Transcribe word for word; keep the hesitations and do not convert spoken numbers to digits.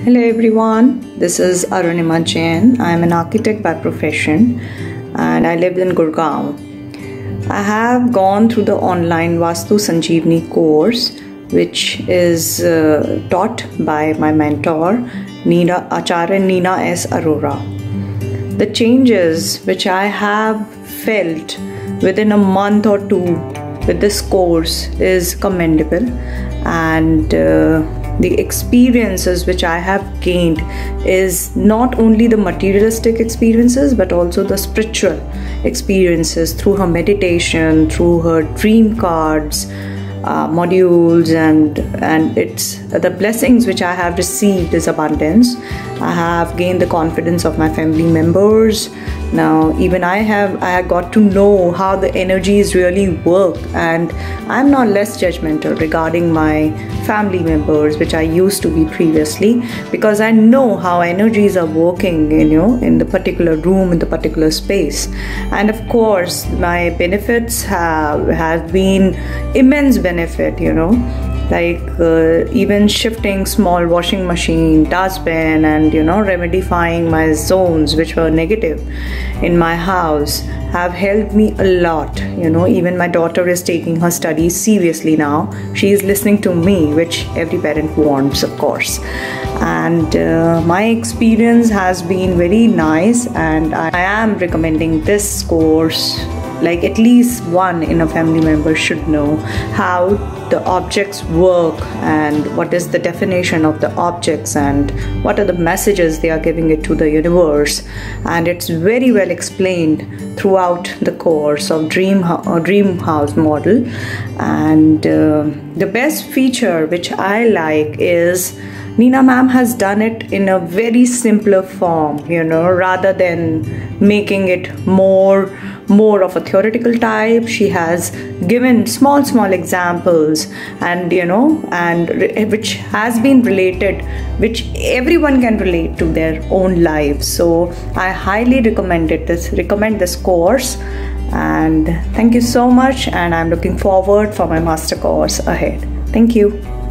Hello everyone, this is Arunima Jain. I am an architect by profession and I live in Gurgaon. I have gone through the online Vastu Sanjeevani course, which is uh, taught by my mentor, Neena, Acharya Neena S. Arora. The changes which I have felt within a month or two with this course is commendable, and uh, the experiences which I have gained is not only the materialistic experiences but also the spiritual experiences through her meditation, through her dream cards, uh, modules, and and it's the blessings which I have received is abundance. I have gained the confidence of my family members. Now even I have I have got to know how the energies really work, and I'm not less judgmental regarding my family members, which I used to be previously, because I know how energies are working, you know, in the particular room, in the particular space. And of course my benefits have have been immense benefit, you know, like uh, even shifting small washing machine, dustbin, and you know, remedifying my zones which were negative in my house have helped me a lot. You know, even my daughter is taking her studies seriously now. She is listening to me, which every parent wants, of course. And uh, my experience has been very nice, and I am recommending this course. Like at least one in a family member should know how the objects work and what is the definition of the objects and what are the messages they are giving it to the universe. And it's very well explained throughout the course of dream uh, dream house model. And uh, the best feature which I like is Neena ma'am has done it in a very simpler form, you know, rather than making it more more of a theoretical type. She has given small small examples, and you know, and which has been related, which everyone can relate to their own lives. So I highly recommend it this recommend this course, and thank you so much, and I'm looking forward for my master course ahead. Thank you.